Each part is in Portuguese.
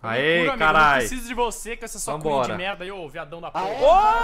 Aê, amigo, carai. eu não preciso de você com essa sua cunha de merda aí, ô viadão da porra.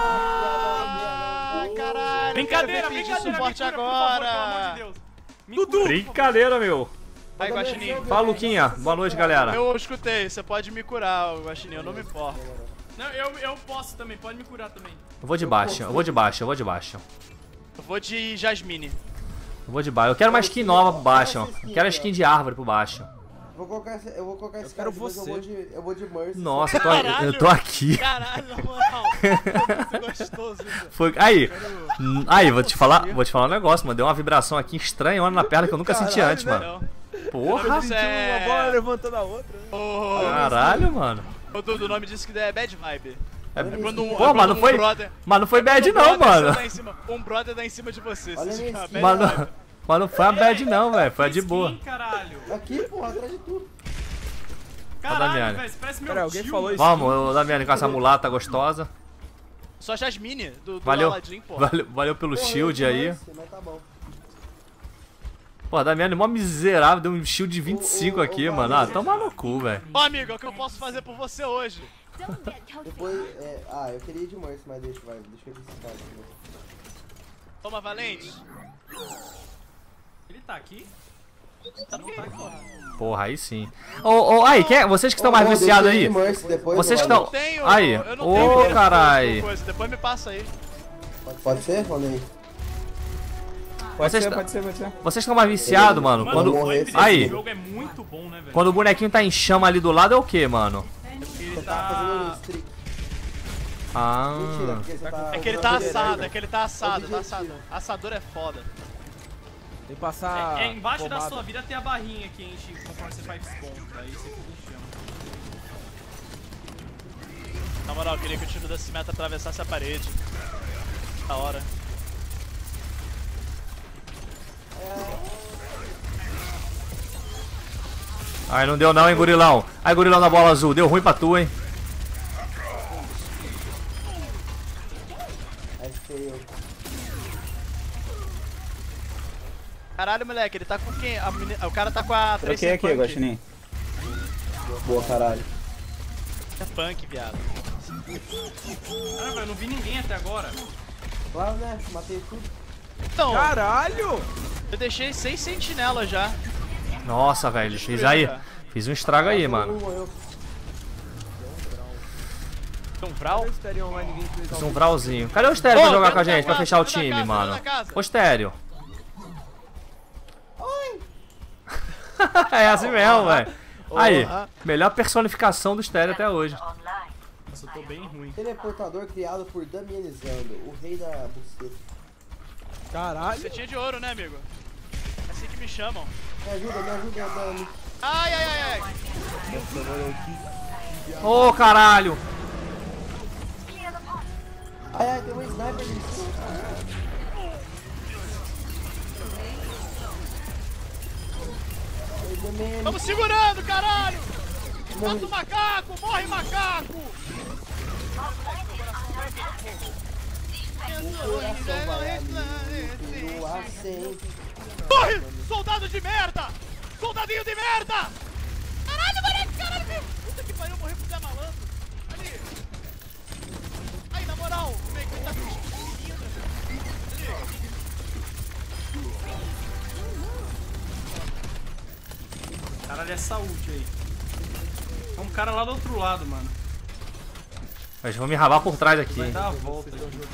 Caralho. Brincadeira, suporte me cura, agora. por favor, pelo amor de Deus. Me Dudu. cura, Brincadeira, meu. Aí, Guaxinim. Fala, Luquinha. Boa noite, galera. Eu escutei, você pode me curar, Guaxinim, eu não me importo. Não, eu posso também, pode me curar também. Eu vou de baixo, eu vou de baixo, eu vou de baixo. Eu vou de Jasmine. Eu vou de baixo. Eu quero uma skin nova pro baixo, ó. Eu quero a skin de árvore pro baixo. Eu vou colocar esse quero cara, mas você. eu vou de Mercy. Nossa, Caralho. eu tô aqui. Caralho, na moral. Muito gostoso isso. Foi... Aí, vou te falar um negócio, mano. Deu uma vibração aqui estranha, olha na perna que eu nunca senti antes, mano. Porra. Isso Uma bola levantando a outra. Né? Caralho, mano. O Dudu, o nome disso que é bad vibe. É... Quando um, Pô, mas não foi... Mas não foi bad não, mano. Um brother dá em cima de você. Olha Você minha chama skin. bad vibe. Mas não foi a bad não, velho. Foi a de boa. Caralho. Aqui, porra, atrás de tudo. Caralho, Damiani. velho, você parece meu Pera, alguém tio, falou mano. isso? Vamos, o Damiani com essa mulata gostosa. Só Jasmine, do Valeu. Aladdin, pô. Valeu pelo Porra, shield eu de aí. Mercy, mas tá bom. Pô, Damiani, mó miserável, deu um shield de 25 aqui, mano. Ah, toma no cu, velho. Ó, amigo, é o que eu posso fazer por você hoje. Depois, eu queria ir de Mercy, mas deixa eu ver esse cara aqui. Toma, Valente. Ele tá aqui? Tá no game, porra. Porra, aí sim. Aí, vocês que estão mais viciados aí. Vocês que Eu não estão... tenho, Aí. eu não tenho Ô, interesse carai. por coisa. Depois me passa aí. Pode ser? Falei aí. Vocês Pode ser. Vocês estão mais viciados, mano. Mano, Quando... o vibe desse Aí. jogo é muito bom, né, velho? Quando o bonequinho tá em chama ali do lado é o que, mano? Porque ele Você tá fazendo tá... streak. Ah. Mentira, porque você tá... É que ele tá assado, é que ele tá assado, tá assado. Assador é foda. Tem que passar. Embaixo da pomada. sua vida tem a barrinha que enche conforme você faz ponto. Aí você fica em chama. Na moral, eu queria que o tiro desse meta atravessasse a parede. Da hora. Ai, não deu não, hein, gurilão. Ai, gurilão da bola azul. Deu ruim pra tu, hein. É feio. Caralho, moleque, ele tá com quem? O cara tá com a Troquei aqui, Guaxinim. Boa, caralho. É punk, viado. Ah, velho, eu não vi ninguém até agora. Claro, né? Matei tudo. Então, Caralho! eu deixei 6 sentinelas já. Nossa, velho. Fiz um estrago aí, mano. Morreu. Tem um Vral? Fiz um vralzinho. Cadê o Estéreo pra Ô, jogar tá com a na gente? Pra casa, fechar o tá na time, casa, mano. tá na casa. Ô, Estéreo. É assim mesmo, velho. Aí, melhor personificação do Estéreo até hoje. Nossa, eu tô bem ruim. Teleportador criado por Damianizando, o rei da buceta. Caralho! Você tinha de ouro, né, amigo? É assim que me chamam. Me ajuda, Dami. Ai, ai, ai, ai. Ô, caralho. Ai, tem um sniper ali. Vamos segurando, caralho! Mata o macaco! Morre, macaco! Morre! Soldado de merda! Soldadinho de merda! Caralho, moleque! Caralho! Puta que pariu, morreu pro Zé Malandro! Ali! Aí, na moral, o Meio tá com menina! Caralho, é saúde aí. Tem um cara lá do outro lado, mano. Mas vou me rabar por trás aqui. Vai dar a volta.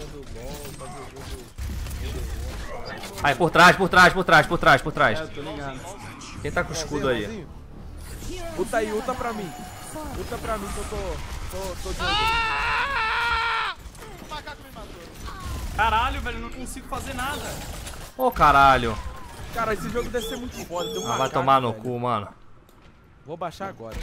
Aí, por trás. É, eu tô ligado. Quem tá com o escudo aí? Ulta aí, ulta pra mim. Ulta pra mim que eu tô de Ah! O macaco me matou. Caralho, velho, eu não consigo fazer nada. Ô, caralho. Cara, esse jogo deve ser muito foda. Tem um Vai macaco, tomar no velho. cu, mano. Vou baixar agora.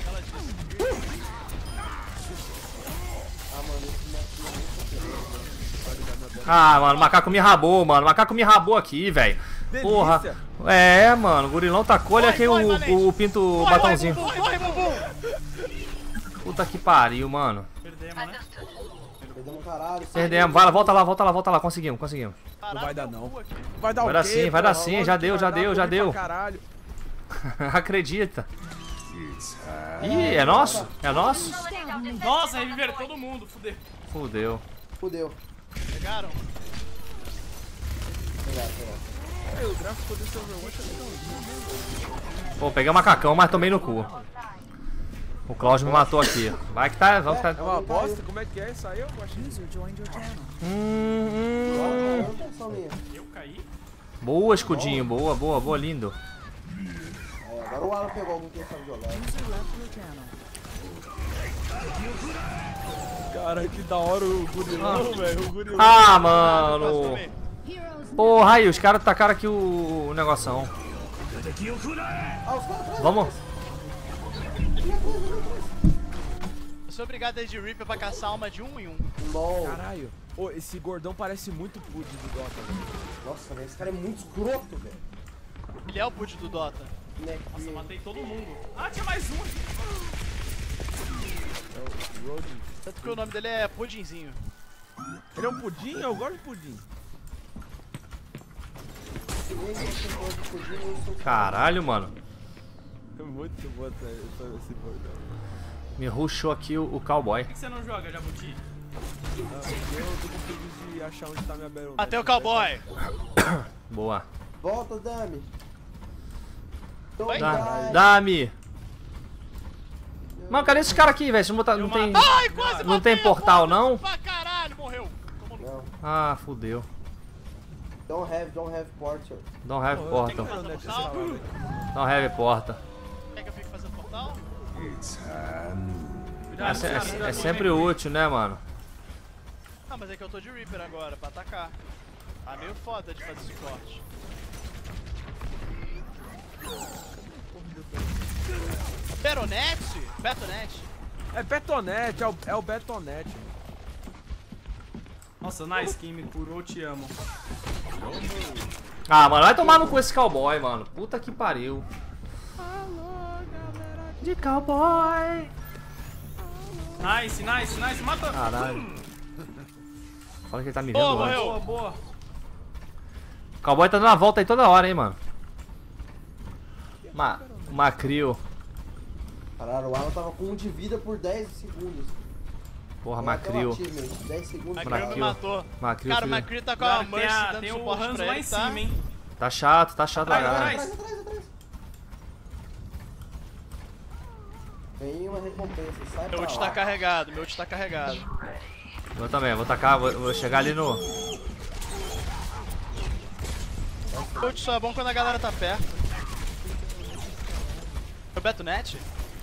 Ah, mano, o macaco me rabou, mano. O macaco me rabou aqui, velho. Porra. É, mano, o gurilão tacou, olha aqui o pinto batonzinho. Morre, bumbum! Puta que pariu, mano. Perdemos, né? Perdemos caralho. Perdemos. Vai lá, volta lá. Conseguimos. Não vai dar não. Vai dar o Vai dar quê, sim, vai dar porra? sim. Lógico Já que deu, vai já dar, deu, já corri pra deu. Caralho. Acredita. Ih, é nosso? É nosso? Nossa, reviveram todo mundo, fudeu. Fudeu. Fudeu. Pegaram? Pegaram. Aí, o gráfico desse Overwatch é legalzinho. Pô, peguei o macacão, mas tomei no cu. O Cláudio me matou aqui. Vai que tá. Vamos É tá. uma bosta? Como é que é isso aí? Eu achei. Não tem ação minha. Eu caí? Boa, escudinho. Boa, boa, boa, lindo. É, agora o Alan pegou algum que ele sabe jogar. Cara, que da hora o gurilão, velho. O gurilão. Ah, mano. Porra, aí, os caras tacaram aqui o negoção. Ah, os caras atrás. Vamos. Eu sou obrigado a ir de Reaper pra caçar uma de 1 em 1. LOL. Caralho. Ô, esse gordão parece muito Pud do Dota, velho. Nossa, velho, esse cara é muito escroto, velho. Ele é o Pud do Dota. Nossa, eu matei todo mundo. Ah, tinha mais um aqui. É o Rodin. Tanto que o nome dele é Pudinzinho. Ele é um pudim? Eu gosto de pudim. Caralho, mano. É muito bom esse gordão. Me rushou aqui o cowboy. Por que você não joga, Jabuti? Eu tô com preguiça de achar onde tá minha Baron. Até o cowboy. Boa. Volta, Dami. Oi? Dá-me. Mano, cadê esses caras aqui, velho? Não tem. Ai, quase Não tem matei, portal, porra, não? Pra caralho, morreu. Tomou no cu. Não. Ah, fudeu. Don't have portal. Don't have portal. Fazer portal? Don't have porta. Quer que eu fique fazendo portal? É sempre útil, né, mano? Ah, mas é que eu tô de Reaper agora, pra atacar. Tá meio foda de fazer suporte. Betonete? Betonete? É Betonete, é o Betonete. Nossa, nice, quem me curou, te amo. Ah, mano, vai tomar no cu esse cowboy, mano. Puta que pariu. De cowboy. Nice, mata. Caralho. Fala que ele tá me vendo Boa, lá. morreu. Boa, boa. O cowboy tá dando a volta aí toda hora, hein, mano. Macrio. Caralho, o Alan tava com 1 de vida por 10 segundos. Porra, Tem até um Macrio. achievement, 10 segundos. Macrio me Macrio. matou. Macrio, Cara, o filho. Macrio tá com a Mercy dando Tem o suporte Hanzo pra lá ele, em tá? cima, hein? Tá chato lá, Atrás, galera. atrás. Atrás. Vem uma recompensa, sai Meu pra ult lá. tá carregado, meu ult tá carregado. Eu também, vou tacar, vou chegar ali no. Meu ult só é bom quando a galera tá perto. É o Betonete?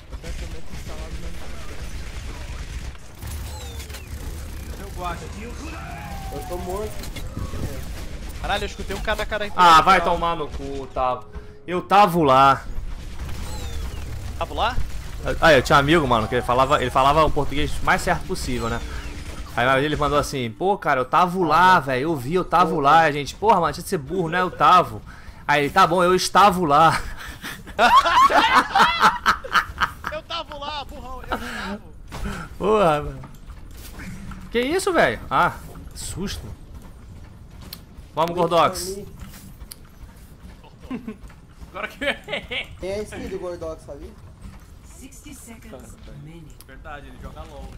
Eu guardo. Eu tô morto. Caralho, eu escutei um cara aí. Ah, vai tomar no cu, Tavo. Eu tava lá. Tava lá? Ah, eu tinha um amigo, mano, que ele falava o português mais certo possível, né? Aí uma vez ele mandou assim, pô, cara, eu tava lá, velho, eu tava lá, a gente, porra, mano, tinha de ser burro, né, eu tava. Aí ele, tá bom, eu estava lá. Eu tava lá, burrão, eu tava. Porra, mano. Que isso, velho? Ah, susto. Vamos, Gordox. Agora que... Tem a skin do Gordox, sabe? 60 seconds remaining. Verdade, ele joga LOL.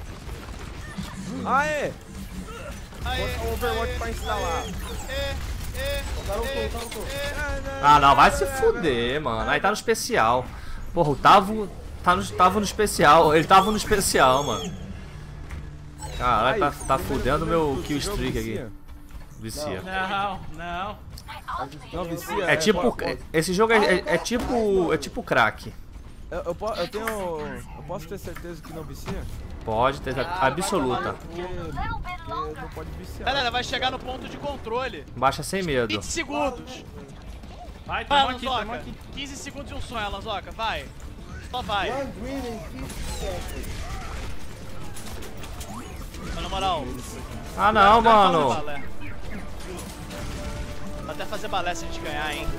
Aê! Aê, Bota o Overwatch pra instalar. O cara ultou. Ah, não, vai se fuder, mano. Aí tá no especial. Porra, o Tavo tava no especial. Ele tava no especial, mano. Caralho, tá fudendo meu kill streak aqui. Vicia. Não. Não, vicia. É tipo. Esse jogo é tipo crack. Eu posso ter certeza que não vicia? Pode ter absoluta. Porque não pode viciar. Galera, vai chegar no ponto de controle. Baixa sem medo. 20 segundos. Vai, Vai, tamo aqui, tamo Lanzoca. aqui. 15 segundos e um sonho, Lanzoca, vai. Só vai. One green in 50 seconds. Mas na moral. Ah, não, mano. Balé. Vou até fazer balé se a gente ganhar, hein.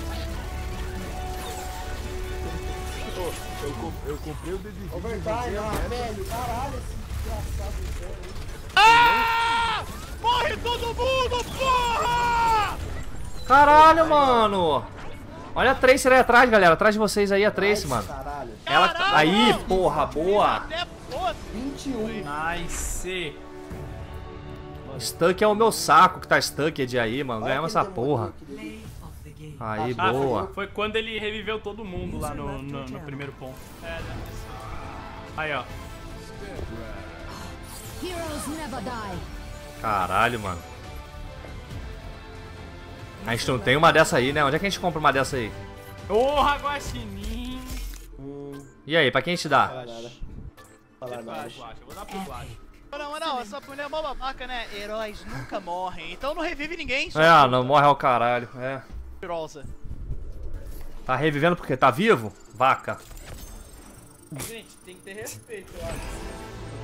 Eu comprei o DD. Overtime, velho. Caralho, esse desgraçado inferno. Ah! Morre todo mundo, porra! Caralho, mano. Olha a Tracer aí atrás, galera. Atrás de vocês aí, a Tracer, mano. Caralho. Ela... Caralho! Aí, porra, boa. Até foda. 21. Nice. Stuck é o meu saco que tá stuck aí, mano. Ganhamos essa porra. Play of the game. Aí, Ah, boa. foi quando ele reviveu todo mundo lá no primeiro ponto. É, deve ter sido. Aí, ó. Heroes never die. Caralho, mano. A gente não tem uma dessa aí, né? Onde é que a gente compra uma dessa aí? Porra, Guaxinim. E aí, pra quem a gente dá? Fala nada. Fala nada. Eu vou dar pro Guax. Não, essa mulher é mó babaca, né? Heróis nunca morrem, então não revive ninguém, só É, não morre ao caralho. É. mentirosa. Tá revivendo porque tá vivo? Vaca. Gente, tem que ter respeito, eu acho.